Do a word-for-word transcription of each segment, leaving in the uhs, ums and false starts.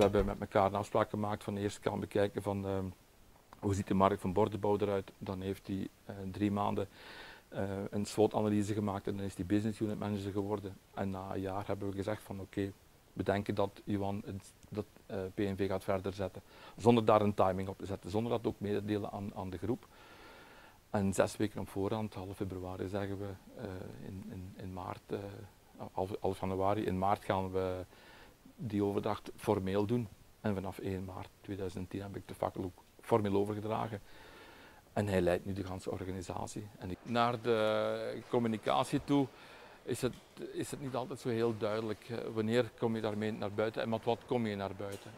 hebben met elkaar een afspraak gemaakt van eerst gaan bekijken van uh, hoe ziet de markt van bordenbouw eruit. Dan heeft hij uh, drie maanden uh, een SWOT-analyse gemaakt en dan is hij business unit manager geworden. En na een jaar hebben we gezegd van oké, okay, we denken dat Johan het, dat uh, P N V gaat verder zetten. Zonder daar een timing op te zetten, zonder dat ook mededelen aan, aan de groep. En zes weken op voorhand, half februari zeggen we, uh, in, in, in maart, uh, half, half januari, in maart gaan we die overdracht formeel doen. En vanaf één maart tweeduizend tien heb ik de fakkel ook formeel overgedragen. En hij leidt nu de hele organisatie. En ik, naar de communicatie toe is het, is het niet altijd zo heel duidelijk. Uh, wanneer kom je daarmee naar buiten en met wat kom je naar buiten?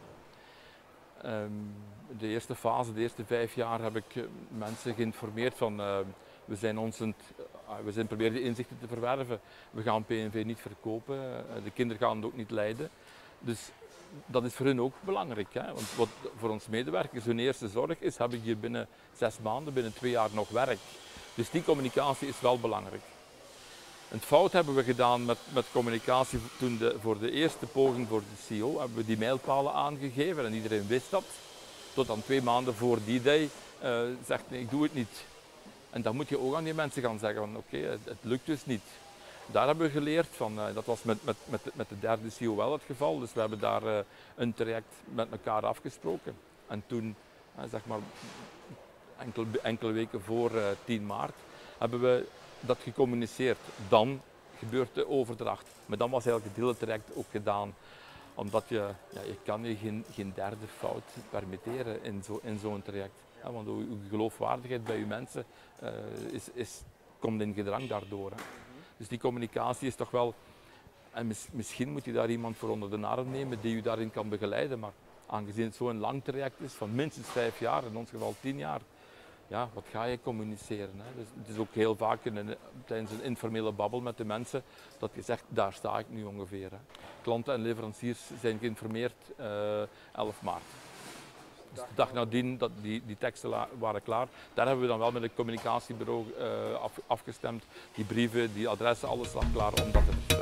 Um, de eerste fase, de eerste vijf jaar heb ik uh, mensen geïnformeerd van uh, we zijn ons een, uh, we zijn proberen de inzichten te verwerven. We gaan P N V niet verkopen, uh, de kinderen gaan het ook niet leiden. Dus dat is voor hun ook belangrijk. Hè? Want wat voor ons medewerkers hun eerste zorg is, heb ik hier binnen zes maanden, binnen twee jaar nog werk. Dus die communicatie is wel belangrijk. Een fout hebben we gedaan met, met communicatie toen de, voor de eerste poging voor de C E O hebben we die mijlpalen aangegeven en iedereen wist dat. Tot dan twee maanden voor die day uh, zegt nee, ik doe het niet. En dan moet je ook aan die mensen gaan zeggen van oké, okay, het, het lukt dus niet. Daar hebben we geleerd van, uh, dat was met, met, met, met de derde C E O wel het geval, dus we hebben daar uh, een traject met elkaar afgesproken. En toen, uh, zeg maar enkele, enkele weken voor uh, tien maart, hebben we dat gecommuniceerd. Dan gebeurt de overdracht. Maar dan was eigenlijk het hele traject ook gedaan. Omdat je, ja, je kan je geen, geen derde fout permitteren in zo'n in zo'n traject. Ja, want uw geloofwaardigheid bij uw mensen uh, is, is, komt in gedrang daardoor. Hè. Dus die communicatie is toch wel... En mis, misschien moet je daar iemand voor onder de arm nemen die u daarin kan begeleiden. Maar aangezien het zo'n lang traject is, van minstens vijf jaar, in ons geval tien jaar, ja, wat ga je communiceren? Hè? Dus het is ook heel vaak een, tijdens een informele babbel met de mensen dat je zegt, daar sta ik nu ongeveer. Hè. Klanten en leveranciers zijn geïnformeerd uh, elf maart. Dus de dag nadien dat die, die teksten waren klaar, daar hebben we dan wel met het communicatiebureau uh, af, afgestemd. Die brieven, die adressen, alles lag klaar om dat te